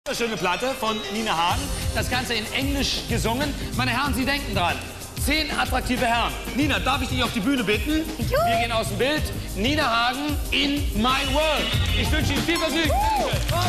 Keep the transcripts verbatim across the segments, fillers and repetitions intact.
Schöne Platte von Nina Hagen. Das Ganze in Englisch gesungen. Meine Herren, Sie denken dran. Zehn attraktive Herren. Nina, darf ich dich auf die Bühne bitten? Juhu. Wir gehen aus dem Bild. Nina Hagen, In My World. Ich wünsche Ihnen viel Vergnügen. Uh.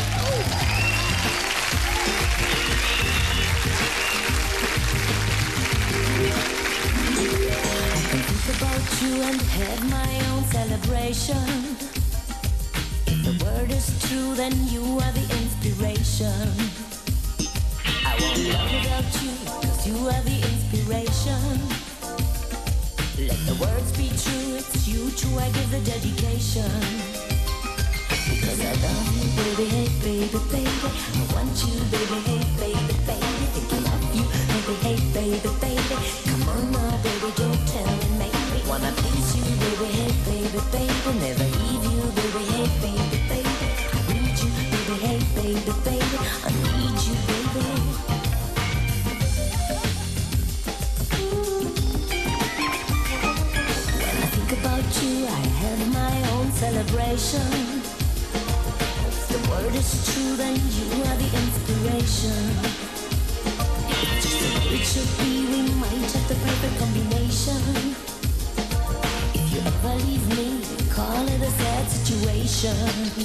About you and have my own celebration. If the word is true, then you are the inspiration. I won't love without you, cause you are the inspiration. Let the words be true, it's you to I give the dedication. Because I love you, baby, hey, baby, baby. I want you, baby, hey, baby, baby. Think I love you, baby, hey, baby, baby. Come on now, baby, don't tell me, make me wanna please you, baby, hey, baby, baby. Never leave you, baby, hey, baby, baby. I need you, baby, hey, baby, baby. I need you, baby. When I think about you, I have my own celebration. The word is true, then you are the inspiration. It's just the way it should be, we might have the perfect combination. If you ever leave me, call it a sad situation.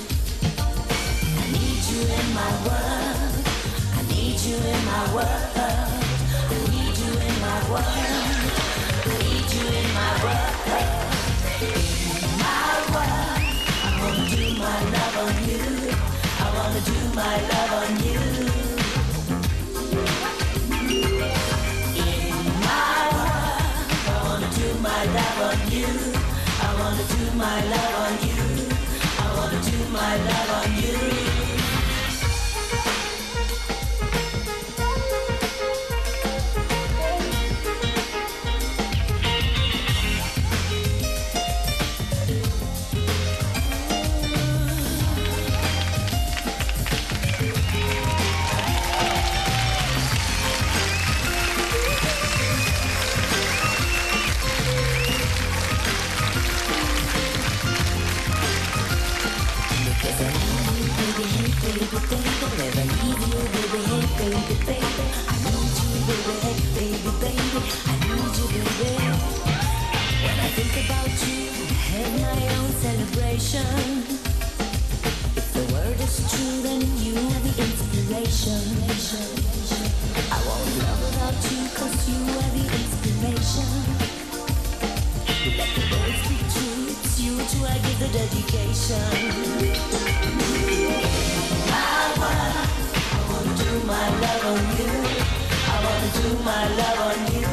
I need you in my world. I need you in my world. I need you in my world. I need you in my world. In my world, I wanna do my love on you. I wanna do my love on you. In my world, I wanna do my love on you. I wanna do my love on you. I wanna do my love on you. Baby, baby, never leave you, baby, hey, baby, baby. I need you, baby, hey, baby, baby. I need you, baby. When I think about you, I have my own celebration. If the word is true, then you are the inspiration. I won't love without you, cause you are the inspiration. Let the words be true, it's you to I give the dedication. I wanna do my love on you. I wanna do my love on you.